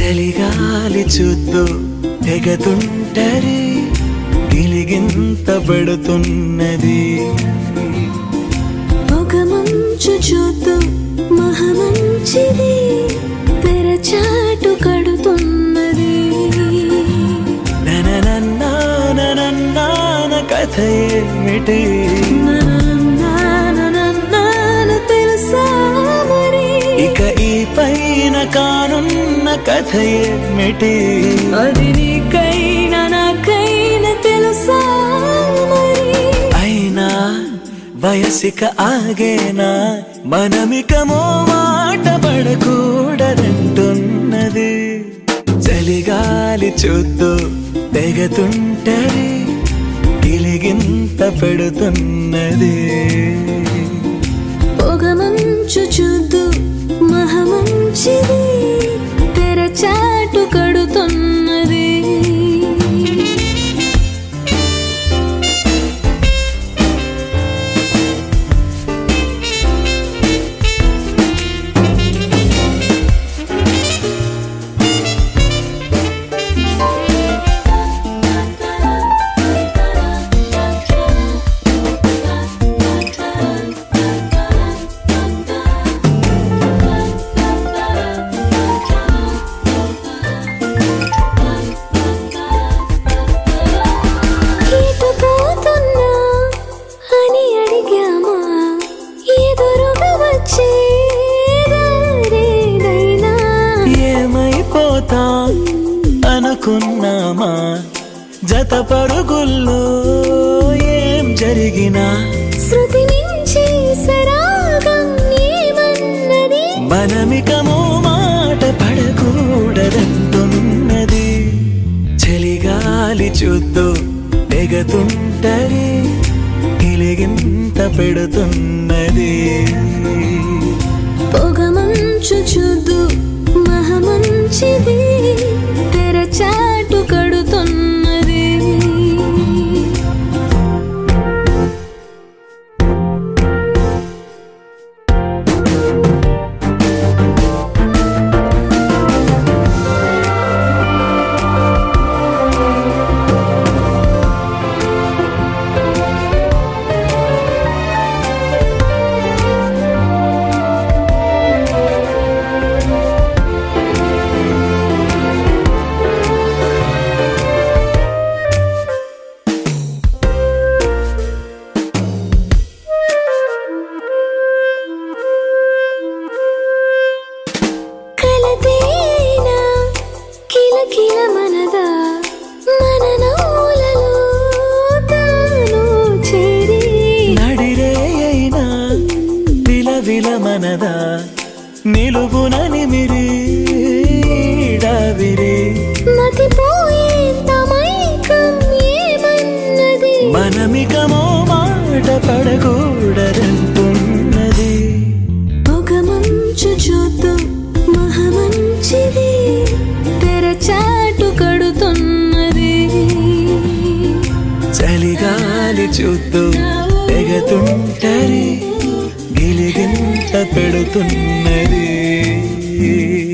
చలిగాలి చూద్దు తెగతుంటరి గిలిగింత పడుతున్నది పొగమంచు చూద్దు మహమంచిది తెరచాటు కడుతున్నది నననన్నాన కథ ఏమిటి తెలుసా మరి ఇక ఈ పైన కానున్న కథ ఏమిటి అది నీకైనా నాకైనా తెలుసా మరి అయినా వయసిక ఆగేనా మనమికమో మాట పడకూడదంటున్నది చలిగాలి చూద్దు తెగతుంటరి గిలిగింత పెడుతున్నది పొగమంచు చూద్దు మహమంచిది తెరచాటు కడుతున్నది అనుకున్నామా జత పరుగుల్లో ఏం జరిగినా శృతి మించి సరాగం ఏమన్నది మనమికమో మాట పడకూడదంటున్నది చలిగాలి చూద్దు తెగతుంటరి గిలిగింత పెడుతున్నది పొగమంచు చూద్దు మహమంచిది తెరచాటు కడుతున్నది కిల మనదా మన నవ్వులలో తాను చేరి నడిరే అయినా విలవిల మనదా నిలువున నిమిరి డావిరి మతిపోయేంత మైకం ఏమన్నది మనమికమో మాట పడకూడదంటున్నది పొగమంచు చూద్దు మహమంచిది తెరచాటు కడుతున్నది చలిగాలి చూద్దు తెగతుంటరి గిలిగింత పెడుతున్నది